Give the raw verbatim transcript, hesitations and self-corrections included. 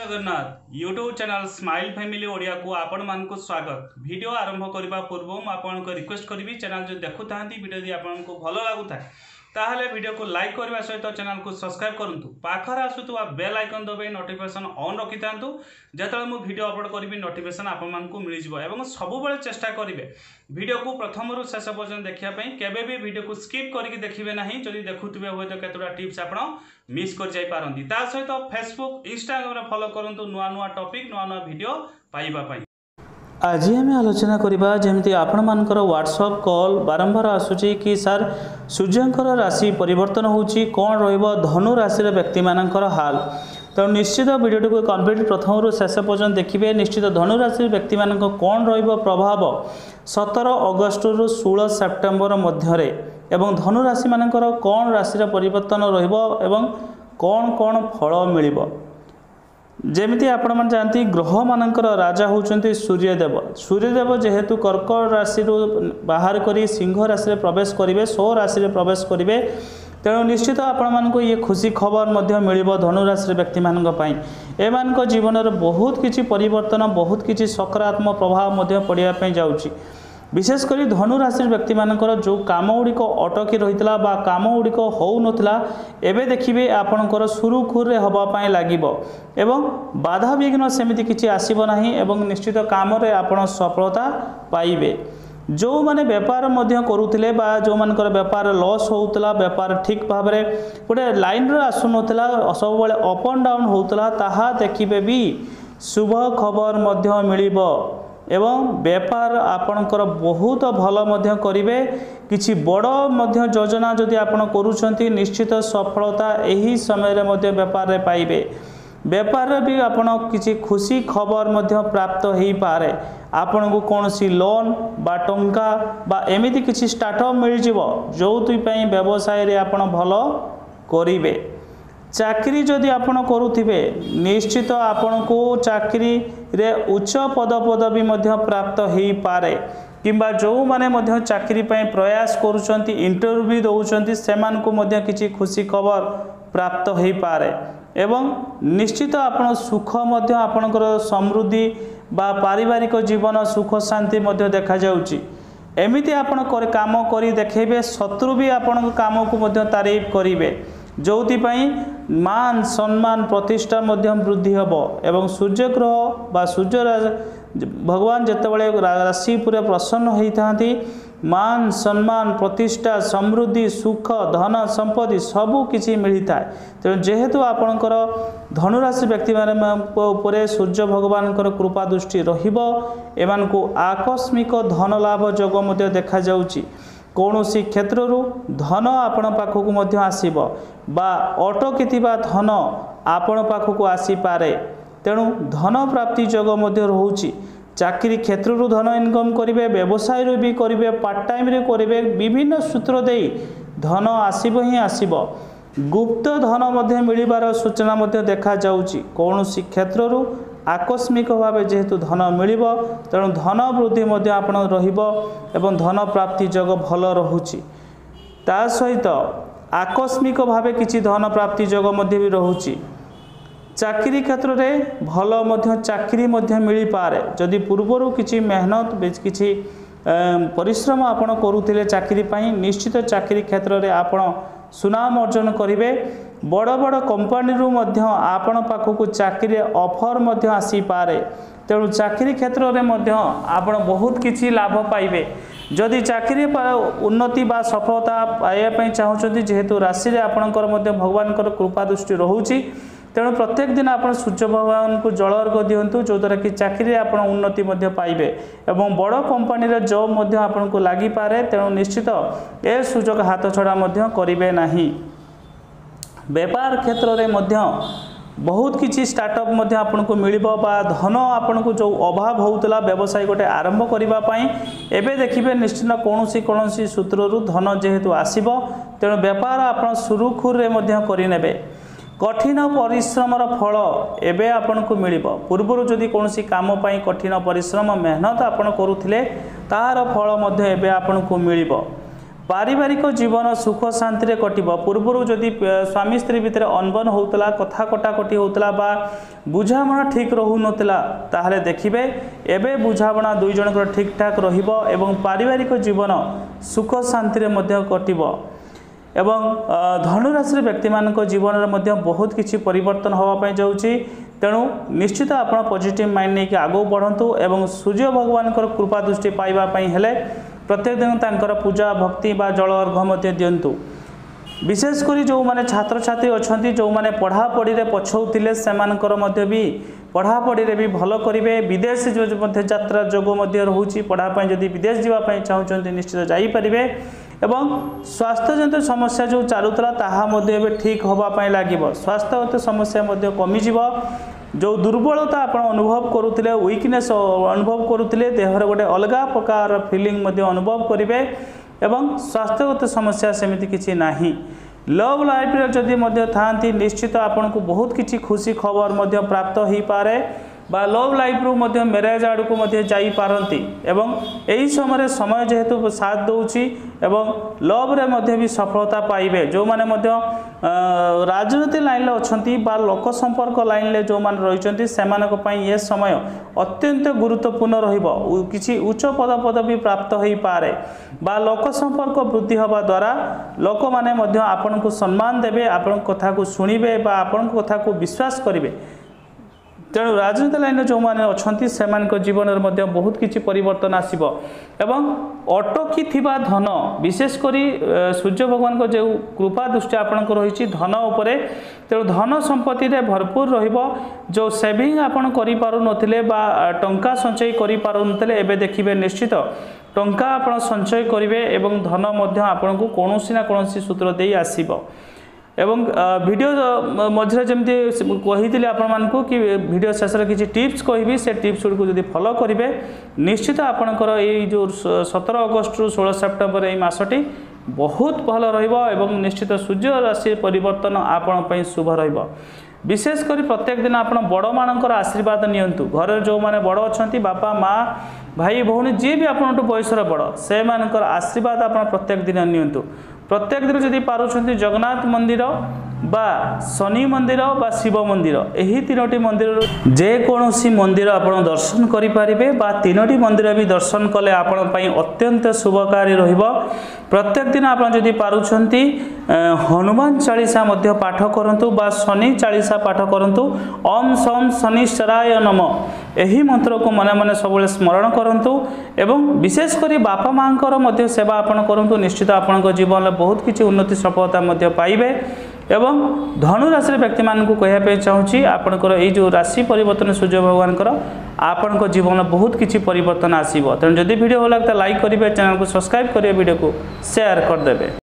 Jagannath YouTube channel smile family Odia को आपण मानक स्वागत। वीडियो आरंभ करने पूर्व मुझे रिक्वेस्ट करी चैनल जो देखु था वीडियो यदि आपको भल लगुता ताहले वीडियो को लाइक करने सहित चैनल को सब्सक्राइब करूँ। पाखर आसुवा बेल आइकन दबाई नोटिफिकेशन ऑन रखि था जो मुझे वीडियो अपलोड करी नोटिफिकेशन आपको मिल जाए। सबुबले चेष्टा करेंगे वीडियो को प्रथम रु शेष पर्यटन देखापी केवे भी वीडियो को स्किप करके देखिए ना। जदि देखुवे हुए तो केतोटा टिप्स आप मिस कर जाई पारंती। ता सहित फेसबुक इंस्टाग्राम फॉलो करंतु नुआ नुआ टॉपिक नुआ नुआ वीडियो पाइबा पाई। आज आम आलोचना करवा जमी आपण मानकर व्हाट्सएप कॉल बारंबार आसूची कि सर सूर्यंकर राशि परिवर्तन होची कौन रहिबो धनु राशि व्यक्ति मानकर हाल। तो निश्चित वीडियो को कंप्लीट प्रथम रु शेष पर्यटन देखिए। निश्चित धनु राशि व्यक्ति मान कौन रहिबो प्रभाव सतर अगस्ट रु सोलह सेप्टेम्बर मध्य एवं धनु राशि मानकर कौन राशि परिवर्तन रहिबो एवं कौन कौन फल मिलिबो। जेमिति आपण मन जानती ग्रह मानकर राजा होचंती सूर्यदेव। सूर्यदेव जेहेतु कर्कट राशि बाहर करी सिंह राशि प्रवेश करेंगे सौ राशि प्रवेश करेंगे तेणु निश्चित आपण मानक ये खुशी खबर मध्य मिलिबो। धनु राशि व्यक्ति मानक पई एमानक जीवन में बहुत किछि परिवर्तन बहुत किछि सकारात्मक प्रभाव मध्य पड़िया पई जाउची। विशेषकर धनु राशि व्यक्ति मानकर जो काम गुड़िक अटकी रही बा काम गुड़िक हो नथिला एबे देखिए आपणकर सुरुखुरे हवापाई लागिबो एवं बाधा विघ्न सेमिति किछि आसीबो नाही एवं निश्चित काम रे आपण सफलता पाइबे। जो माने व्यापार मध्य करुथिले बा जो मानकर व्यापार लॉस होउतला व्यापार ठीक भाव में गोटे लाइन रे आसु नथिला सब बेले अप एंड डाउन होउतला ताहा देखिबे भी शुभ खबर मध्य मिलिबो एवं व्यापार आपणकर बहुत भल मध्य करिवे। किछि बड़ मध्य योजना जदि आपण करूछंती निश्चित सफलता एही समय रे मध्य व्यापार रे पाइबे। व्यापार रे भी आपण किछि खुशी खबर मध्य प्राप्त हेई पारे। आपण को कोनसी लोन बा टंका बा एमिति किछि स्टार्टअप मिल जिवो जोथि पई व्यवसाय रे आपण भल करिवे। चाकरी जदि आपण करुथिबे निश्चित आपण को चाकरी रे उच्च पद पदवी मध्य प्राप्त हेई पारे किंबा जो माने मध्य चाकरी पई प्रयास करूचंती इंटरव्यू दउचंती सेमान को मध्य किछि खुशी खबर प्राप्त हेई पारे एवं निश्चित आपण सुख मध्य आपणकर समृद्धि बा पारिवारिक जीवन सुख शांति मध्य देखा जाउची। एमिति आपण कर काम करी देखैबे शत्रु भी आपण काम को मध्य तारीफ करिवे जोथि पई मान सम्मान प्रतिष्ठा मध्य वृद्धि हेबो एवं सूर्य ग्रह बा सूर्य भगवान जेतेबेले राशि पूरे प्रसन्न होइथांती मान सम्मान प्रतिष्ठा समृद्धि सुख धन संपत्ति सबु किछि मिलिता है। तेणु जेहेतु आपणकर धनुराशि व्यक्ति मान सूर्य भगवान कृपा दृष्टि रहिबो एमान को आकस्मिक धन लाभ योग मध्य देखा जाउची। कौनसी क्षेत्र धन आपण पाखक मध्य आसीबो बा अटकिथिबा धन आपण पाखक आसी पारे तेणु धन प्राप्ति योग मध्य रहउची। चाकरी क्षेत्र धन इनकम करेंगे व्यवसाय भी करेंगे पार्ट टाइम रे करेंगे विभिन्न सूत्र दे धन आसीबो ही आसीबो। गुप्त धन मध्य मिलिबार सूचना मध्य देखा जाउची। कौनसी क्षेत्र आकस्मिक भाव जेहेतु धन मिलिबो तेणु धन वृद्धि मध्य आपण रहिबो एवं धन प्राप्ति योग भल रहुची। ता सहित आकस्मिक भाव किछि धन प्राप्ति योग मध्य भी रहुची। चाकरी क्षेत्र में भल मध्य चाकरी मध्य मिल पारे जदि पूर्वर किछि मेहनत किछि परिश्रम आपण करुथिले चाकरी पाई निश्चित चाकरी क्षेत्र में आपण सुनाम अर्जन करेंगे। बड़ बड़ कंपनी रु मध्य आपण पाखक चाकरी ऑफर मध्य आसी पारे तेणु चाकरी क्षेत्र में मध्य आपण बहुत किछि लाभ पाइबे। जदि चाकरी उन्नति बा सफलता पाइबा चाहूँगी जेहेतु राशि रे आपणकर मध्य भगवान कृपा दृष्टि रहउची तेणु प्रत्येक दिन आप सूर्य भगवान को जल अर्घ दिंतु जो द्वारा कि चाकरी आप उन्नति मध्य पाइबे एवं बड़ कंपनी रे जॉब मध्य आपन को लागि पारे तेणु निश्चित ए सुजोग हाथ छड़ा मध्य करिवे नाही। व्यापार क्षेत्र रे मध्य बहुत किछि स्टार्टअप मध्य आपन को मिलिबो बा धन आपन को जो अभाव होउतला व्यवसाय गोटे आरंभ करिबा पई एबे देखिबे निश्चित कोनोसी कोनोसी सूत्ररु धन जेहेतु आसीबो तेणु व्यापार आपन सुरुखुर रे मध्य करि नेबे। कठिन परिश्रमर फल एबे आपन को मिलिबो। पूर्वरु जदि कोनोसी काम पई कठिन परिश्रम मेहनत आपन करुथिले तार फल मध्य एबे आपन को मिलिबो। पारिवारिक जीवन सुख शांति रे कटिबो। पूर्वरु जदि स्वामी स्त्री भितर अनबन होतला कथा कटाकटी होतला बा बुझामणा ठीक रहू नतला ताहले देखिबे एबे बुझामणा दुई जनकर ठीक ठाक रहिबो एवं पारिवारिक जीवन सुख शांति रे मध्य कटिबो। एवं धनुराशि व्यक्ति मानक जीवन रे मध्य बहुत किछि परिवर्तन होवा पय जाउची। तेणु निश्चित आपण पॉजिटिव माइंड नहीं कि आगो बढ़ंतु एवं सूर्य भगवान कृपा दृष्टि पाइबा पय हेले प्रत्येक दिन तांकर पूजा भक्ति बा जल अर्घ मध्य दियंतु। विशेषकर जो माने छात्र छात्री अच्छा जो माने पढ़ापढ़ी रे पछौतिले सेमानकर मध्य भी पढ़ापढ़ी रे भी भल करिवे। विदेश जो मध्य यात्रा जोग मध्य रहूची पढ़ा पय जदि विदेश जीवा पय चाहुचंती निश्चित जाई परिवे। एवं स्वास्थ्य जंत समस्या जो चालुतला ताहा मध्य बे ठीक होबा पय लागिबो। स्वास्थ्यगत समस्या मध्य कमी जीवो। जो दुर्बलता आप अनुभव करुले वीकनेस अनुभव करुले देहर गोटे अलग प्रकार फिलिंग मध्य अनुभव करेंगे एवं स्वास्थ्यगत समस्या सेमती किसी नाही। लव लाइफ रे जदि मध्य थांती निश्चित आपन को बहुत किसी खुशी खबर मध्य प्राप्त हो पारे बा लव लाइफ रु मध्य मैरेज आड़ को मध्य जाई पारंती एवं एही समय समय जेहेतु साथ दउची एवं लव रे मध्य भी सफलता पाइबे। जो माने मध्य राजनीति लाइन ले अछंती बा लोक संपर्क लाइन ले जो माने रहिचंती सेमानक पई ये समय अत्यंत गुरुत्वपूर्ण रहिबो। किछि उच्च पद पदवी प्राप्त होई पारे बा लोक संपर्क वृद्धि होबा द्वारा लोक माने मध्य आपन को सम्मान देबे आपन कथा को सुनिबे बा आपन कथा को विश्वास करिवे। तेणु राजनीति लाइन जो मैंने अच्छा से जीवन में बहुत किसी परिवर्तन आसब एवं अटकी थिबा धन विशेषकर सूर्य भगवान को जो कृपा दृष्टि आपण रही धन उपरे तेणु धन संपत्ति रे भरपूर रहिबो। जो सेविंग आपण करि पारु नथिले बा टंका संचय करि पारु नथिले एबे देखिबे निश्चित टंका आपण संचय करिवे एवं धन मध्य आपण को कोनोसी ना कोनोसी सूत्र देई आसीबो। एवं वीडियो मझे जमती कही आपण मानकु कि वीडियो शेष किसी टिप्स कहि से टिप्स गुड़ को फॉलो करेंगे निश्चित आपणकर ये जो सतर अगस्ट रु षोल सेप्टेम्बर ये मसटी बहुत भल रही निश्चित सूर्य राशि परिवर्तन आपण शुभ रहिबो। विशेषकर प्रत्येक दिन आप बड़ मानकर आशीर्वाद नियंतु। घर जो माने बड़ अच्छा बापा माँ भाई भौणी जी भी आपन बयसर बड़ से मानकर आशीर्वाद आप प्रत्येक दिन नियंतु। प्रत्येक दिन जदि पारुछंती जगन्नाथ मंदिर बा शनि मंदिर बा शिव मंदिर यही तीनोटी मंदिर जे कोनोसी मंदिर आपण दर्शन करि पारिबे बा तीनोटी मंदिर भी दर्शन कले आपण पई अत्यंत शुभकारी रहिबो। प्रत्येक दिन आपण जदि पारुछंती हनुमान चालीसा मध्य पाठ करंतु बा शनि चालीसा पाठ करंतु ओम सम शनिश्चराय नमः यही मंत्र को मने मने सब स्मरण करंतु एवं विशेषकर बापा मांकर मध्य सेवा आपण करंतु निश्चित आपन जीवन बहुत किसी उन्नति सफलता मध्य पाइबे। एवं धनु राशि व्यक्ति मान को कहया चाहूँगी आपणकर ये जो राशि परिवर्तन सूर्य भगवान आपण जीवन बहुत किसी परिवर्तन आसब। तेणु जदि वीडियो भल लगता लाइक करेंगे चैनल को सब्सक्राइब करेंगे वीडियो को शेयर करदे।